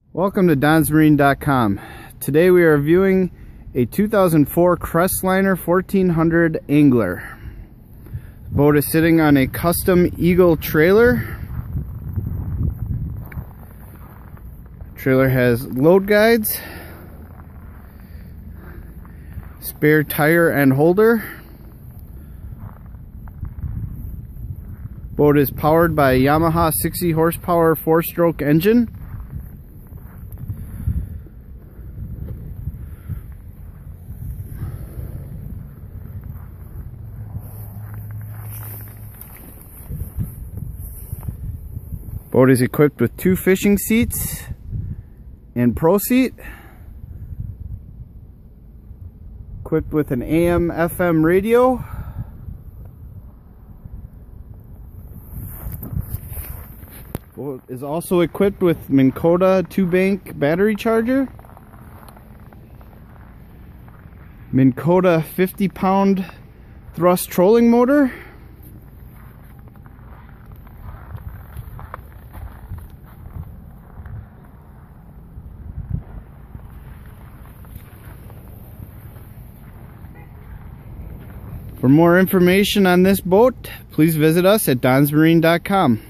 Welcome to donsmarine.com. Today we are viewing a 2004 Crestliner 1400 Angler. The boat is sitting on a custom Eagle trailer. Trailer has load guides, spare tire and holder. Boat is powered by a Yamaha 60 horsepower 4-stroke engine. Boat is equipped with 2 fishing seats and pro seat. Equipped with an AM/FM radio. Boat is also equipped with Minn Kota 2-bank battery charger. Minn Kota 50-pound thrust trolling motor. For more information on this boat, please visit us at donsmarine.com.